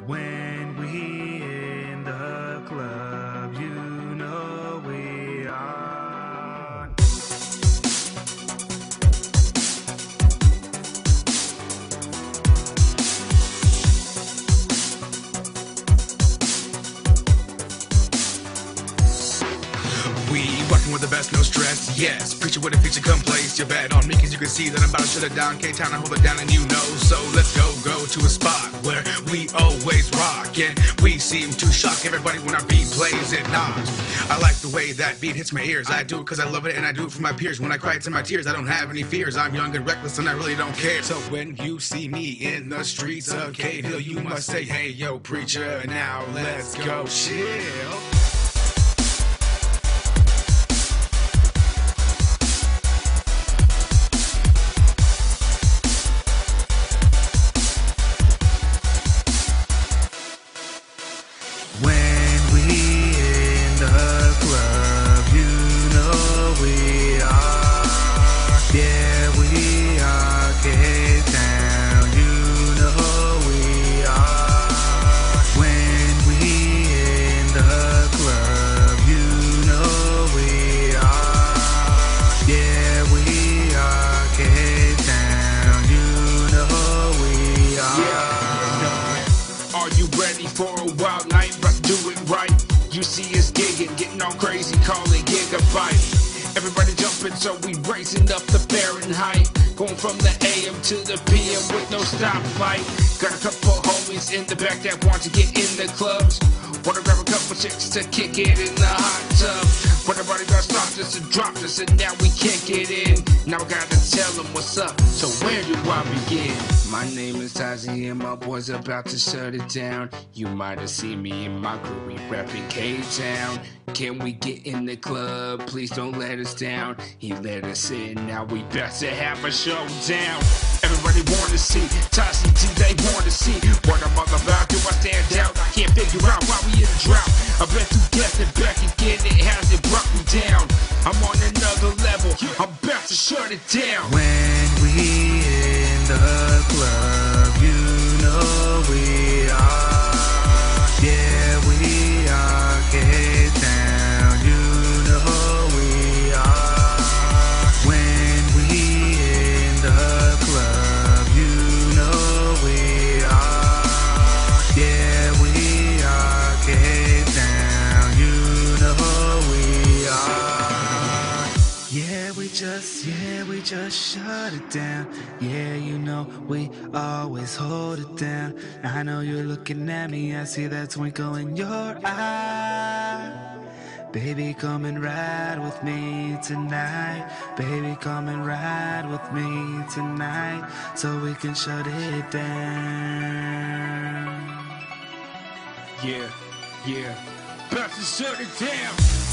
When we in the club, you know we are. We rockin' with the best, no stress, yes. Preaching with a feature, come place your bet on me, cause you can see that I'm about to shut it down. K-Town, I hold it down and you know. So let's go to a spot where we always rock. And we seem to shock everybody when our beat plays it not. I like the way that beat hits my ears. I do it cause I love it and I do it for my peers. When I cry to my tears, I don't have any fears. I'm young and reckless and I really don't care. So when you see me in the streets of Cave Hill, you must say, hey yo preacher, now let's go chill. When we in the club, you know we are. Yeah, we are K-Town, you know we are. When we in the club, you know we are. Yeah, we are K-Town, you know we are. Yeah. Are you ready for a wild night? Do it right. You see us gigging, getting all crazy, call it gigabyte. Everybody jumping, so we raising up the Fahrenheit. Going from the AM to the PM with no stoplight. Got a couple homies in the back that want to get in the clubs. Wanna grab a couple chicks to kick it in the hot tub. But everybody got stopped us and dropped us, and now we can't get in. Now I gotta tell them what's up, so where do I begin? My name is Tazi and my boys about to shut it down. You might have seen me in my crew, we reppin' K-Town. Can we get in the club? Please don't let us down. He let us in, now we about to have a showdown. Everybody wanna see, Tazi, do they wanna see what I'm all about? Do I stand out? I can't figure out why we in a drought. I've been through death and back again, it hasn't brought me down. I'm on another level, I'm about to shut it down. When we in the club, you know we are. Yeah, we are K-Town, you know we are. When we in the club, you know we are. Yeah, we are K-Town, you know we are. Yeah, we just shut it down. Yeah, you know we always hold it down. I know you're looking at me, I see that twinkle in your eye. Baby, come and ride with me tonight. Baby, come and ride with me tonight, so we can shut it down. Yeah, about to shut it down.